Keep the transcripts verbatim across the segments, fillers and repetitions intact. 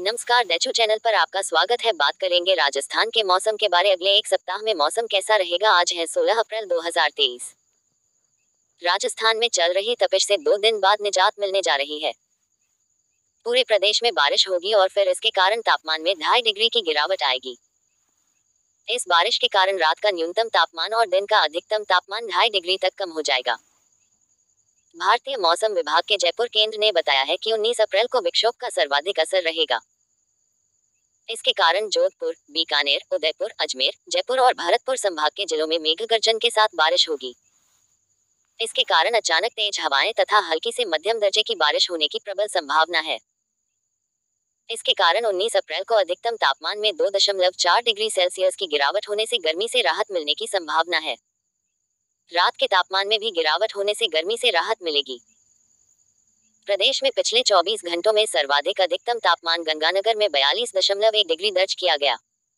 नमस्कार डेचू चैनल पर आपका स्वागत है। बात करेंगे राजस्थान के मौसम के बारे। अगले एक सप्ताह में मौसम कैसा रहेगा। आज है सोलह अप्रैल दो हज़ार तेईस। राजस्थान में चल रही तपिश से दो दिन बाद निजात मिलने जा रही है। पूरे प्रदेश में बारिश होगी और फिर इसके कारण तापमान में ढाई डिग्री की गिरावट आएगी। इस बारिश के कारण रात का न्यूनतम तापमान और दिन का अधिकतम तापमान ढाई डिग्री तक कम हो जाएगा। भारतीय मौसम विभाग के जयपुर केंद्र ने बताया है कि उन्नीस अप्रैल को विक्षोभ का सर्वाधिक असर रहेगा। इसके कारण जोधपुर, बीकानेर, उदयपुर, अजमेर, जयपुर और भरतपुर संभाग के जिलों में मेघ गर्जन के साथ बारिश होगी। इसके कारण अचानक तेज हवाएं तथा हल्की से मध्यम दर्जे की बारिश होने की प्रबल संभावना है। इसके कारण उन्नीस अप्रैल को अधिकतम तापमान में दो दशमलव चार डिग्री सेल्सियस की गिरावट होने से गर्मी से राहत मिलने की संभावना है। रात के तापमान में भी गिरावट होने से गर्मी से राहत मिलेगी। प्रदेश में पिछले चौबीस घंटों में सर्वाधिक अधिकतम तापमान गंगानगर में बयालीस दशमलव एक डिग्री दर्ज किया गया।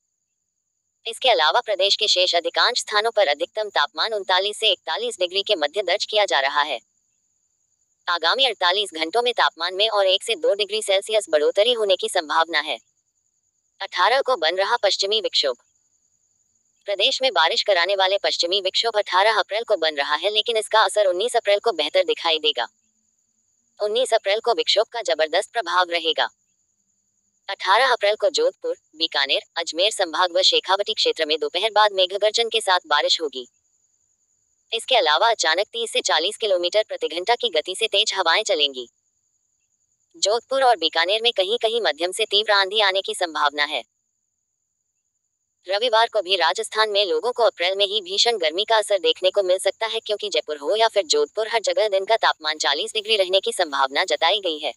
इसके अलावा प्रदेश के शेष अधिकांश स्थानों पर अधिकतम तापमान उनतालीस से इकतालीस डिग्री के मध्य दर्ज किया जा रहा है। आगामी अड़तालीस घंटों में तापमान में और एक से दो डिग्री सेल्सियस बढ़ोतरी होने की संभावना है। अठारह को बन रहा पश्चिमी विक्षोभ। प्रदेश में बारिश कराने वाले पश्चिमी विक्षोभ अठारह अप्रैल को बन रहा है, लेकिन इसका असर उन्नीस अप्रैल को बेहतर दिखाई देगा। उन्नीस अप्रैल को विक्षोभ का जबरदस्त प्रभाव रहेगा। अठारह अप्रैल को जोधपुर, बीकानेर, अजमेर संभाग व शेखावटी क्षेत्र में दोपहर बाद मेघगर्जन के साथ बारिश होगी। इसके अलावा अचानक तीस से चालीस किलोमीटर प्रति घंटा की गति से तेज हवाएं चलेंगी। जोधपुर और बीकानेर में कहीं कहीं मध्यम से तीव्र आंधी आने की संभावना है। रविवार को भी राजस्थान में लोगों को अप्रैल में ही भीषण गर्मी का असर देखने को मिल सकता है, क्योंकि जयपुर हो या फिर जोधपुर, हर जगह दिन का तापमान चालीस डिग्री रहने की संभावना जताई गई है।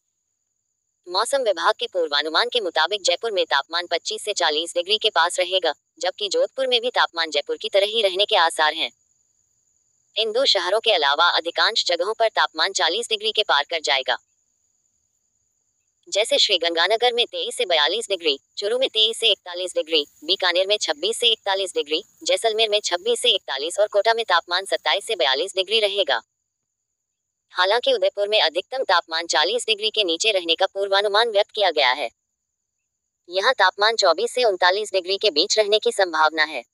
मौसम विभाग के पूर्वानुमान के मुताबिक जयपुर में तापमान पच्चीस से चालीस डिग्री के पास रहेगा, जबकि जोधपुर में भी तापमान जयपुर की तरह ही रहने के आसार हैं। इन दो शहरों के अलावा अधिकांश जगहों पर तापमान चालीस डिग्री के पार कर जाएगा, जैसे श्रीगंगानगर में तेईस से बयालीस डिग्री, चूरू में तेईस से इकतालीस डिग्री, बीकानेर में छब्बीस से इकतालीस डिग्री, जैसलमेर में छब्बीस से इकतालीस और कोटा में तापमान सत्ताईस से बयालीस डिग्री रहेगा। हालांकि उदयपुर में अधिकतम तापमान चालीस डिग्री के नीचे रहने का पूर्वानुमान व्यक्त किया गया है। यहां तापमान चौबीस से उनतालीस डिग्री के बीच रहने की संभावना है।